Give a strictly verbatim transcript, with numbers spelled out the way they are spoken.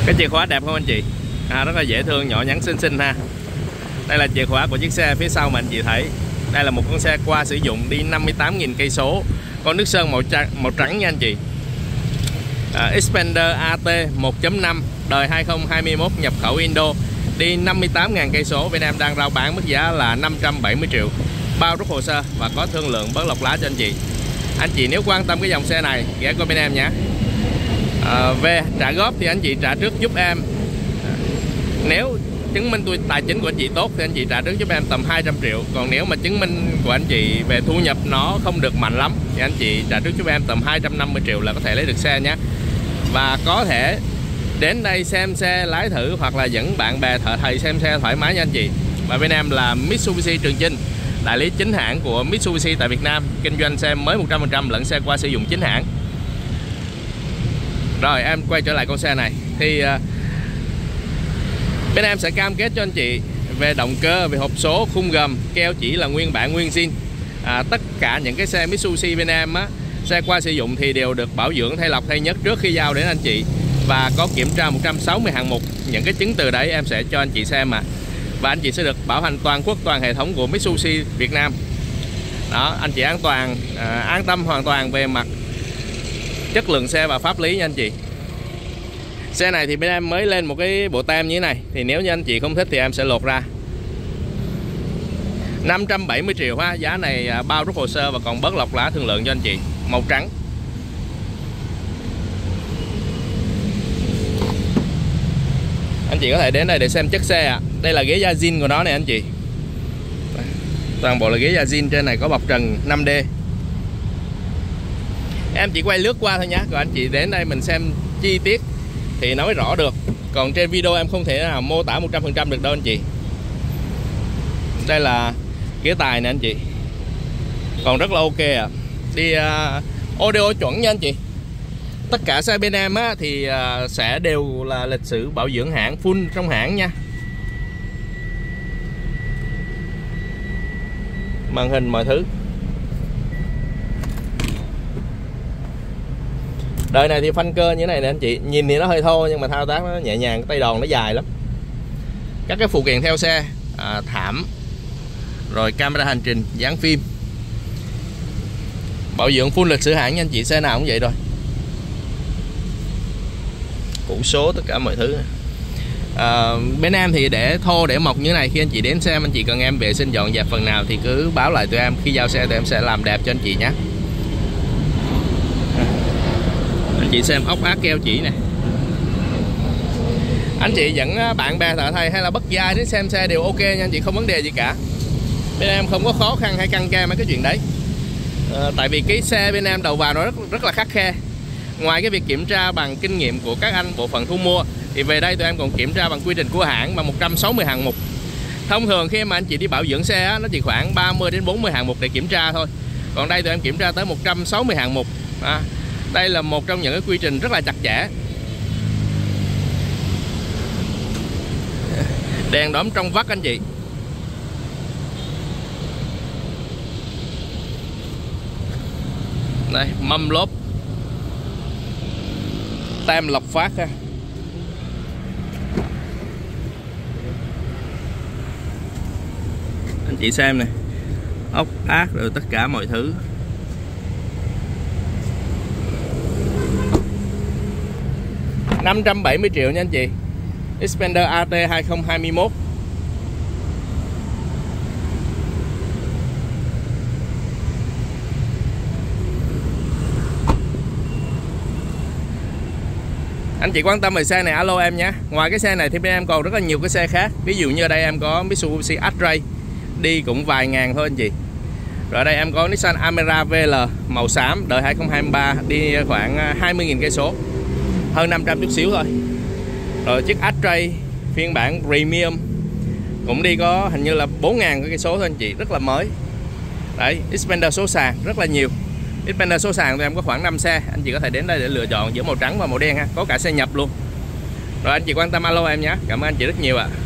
Cái chìa khóa đẹp không anh chị? À, rất là dễ thương, nhỏ nhắn xinh xinh ha. Đây là chìa khóa của chiếc xe phía sau mà anh chị thấy. Đây là một con xe qua sử dụng đi năm mươi tám nghìn cây số. Con nước sơn màu trắng, màu trắng nha anh chị. à, Xpander a tê một chấm năm đời hai không hai mốt nhập khẩu Indo, đi năm mươi tám nghìn cây số. Bên em đang rao bán mức giá là năm trăm bảy mươi triệu, bao rút hồ sơ và có thương lượng bớt lọc lá cho anh chị. Anh chị nếu quan tâm cái dòng xe này ghé qua bên em nhé. à, Về trả góp thì anh chị trả trước giúp em. Nếu chứng minh tôi tài chính của anh chị tốt thì anh chị trả trước giúp em tầm hai trăm triệu. Còn nếu mà chứng minh của anh chị về thu nhập nó không được mạnh lắm thì anh chị trả trước giúp em tầm hai trăm năm mươi triệu là có thể lấy được xe nhé. Và có thể đến đây xem xe lái thử hoặc là dẫn bạn bè thợ thầy xem xe thoải mái nha anh chị. Và bên em là Mitsubishi Trường Chinh, đại lý chính hãng của Mitsubishi tại Việt Nam, kinh doanh xe mới một trăm phần trăm lẫn xe qua sử dụng chính hãng. Rồi em quay trở lại con xe này thì uh, bên em sẽ cam kết cho anh chị về động cơ, về hộp số, khung gầm, keo chỉ là nguyên bản nguyên zin. à, Tất cả những cái xe Mitsubishi bên em á, xe qua sử dụng thì đều được bảo dưỡng, thay lọc, thay nhớt trước khi giao đến anh chị. Và có kiểm tra một trăm sáu mươi hạng mục. Những cái chứng từ đấy em sẽ cho anh chị xem mà. Và anh chị sẽ được bảo hành toàn quốc, toàn hệ thống của Mitsubishi Việt Nam. Đó, anh chị an toàn, à, an tâm hoàn toàn về mặt chất lượng xe và pháp lý nha anh chị. Xe này thì bên em mới lên một cái bộ tem như thế này, thì nếu như anh chị không thích thì em sẽ lột ra. Năm trăm bảy mươi triệu ha, giá này bao rút hồ sơ và còn bớt lọc lá thương lượng cho anh chị. Màu trắng. Anh chị có thể đến đây để xem chất xe ạ. à. Đây là ghế da zin của nó này anh chị. Toàn bộ là ghế da zin, trên này có bọc trần năm D. Em chỉ quay lướt qua thôi nhé, rồi anh chị đến đây mình xem chi tiết thì nói rõ được. Còn trên video em không thể nào mô tả một trăm phần trăm được đâu anh chị. Đây là ghế tài nè anh chị, còn rất là ok ạ. à. Đi uh, audio chuẩn nha anh chị. Tất cả xe bên em á, thì uh, sẽ đều là lịch sử bảo dưỡng hãng full trong hãng nha. Màn hình mọi thứ. Đời này thì phanh cơ như thế này nè anh chị. Nhìn thì nó hơi thô nhưng mà thao tác nó nhẹ nhàng, tay đòn nó dài lắm. Các cái phụ kiện theo xe, à, thảm, rồi camera hành trình, dán phim, bảo dưỡng full lịch sử hãng nha anh chị. Xe nào cũng vậy rồi. Củ số, tất cả mọi thứ. à, Bên em thì để thô để mộc như thế này. Khi anh chị đến xem, anh chị cần em vệ sinh dọn dẹp phần nào thì cứ báo lại tụi em. Khi giao xe tụi em sẽ làm đẹp cho anh chị nhé. Anh chị xem ốc ác keo chỉ nè. Anh chị dẫn bạn bè thợ thầy hay là bất gia ai đến xem xe đều ok nha anh chị, không vấn đề gì cả. Bên em không có khó khăn hay căng ke mấy cái chuyện đấy. à, Tại vì cái xe bên em đầu vào nó rất, rất là khắt khe. Ngoài cái việc kiểm tra bằng kinh nghiệm của các anh bộ phận thu mua thì về đây tụi em còn kiểm tra bằng quy trình của hãng bằng một trăm sáu mươi hạng mục. Thông thường khi mà anh chị đi bảo dưỡng xe á, nó chỉ khoảng ba mươi đến bốn mươi hạng mục để kiểm tra thôi. Còn đây tụi em kiểm tra tới một trăm sáu mươi hạng mục. à, Đây là một trong những cái quy trình rất là chặt chẽ. Đèn đóm trong vắt anh chị. Đây, mâm lốp, tem lọc phát ha. Anh chị xem này, ốc ác rồi tất cả mọi thứ. Năm trăm bảy mươi triệu nha anh chị. Xpander a tê hai không hai mốt. Anh chị quan tâm về xe này alo em nhé. Ngoài cái xe này thì bên em còn rất là nhiều cái xe khác. Ví dụ như ở đây em có Mitsubishi X-Ray, đi cũng vài ngàn thôi anh chị. Rồi ở đây em có Nissan Almera vê lờ màu xám, đời hai không hai ba, đi khoảng hai mươi nghìn cây số, hơn năm trăm chút xíu thôi. Rồi chiếc X-Ray phiên bản Premium cũng đi có hình như là bốn ngàn cây số thôi anh chị, rất là mới. Đấy, Xpander số sàn rất là nhiều. Xpander số sàn thì em có khoảng năm xe. Anh chị có thể đến đây để lựa chọn giữa màu trắng và màu đen ha. Có cả xe nhập luôn. Rồi anh chị quan tâm alo em nhé. Cảm ơn anh chị rất nhiều ạ.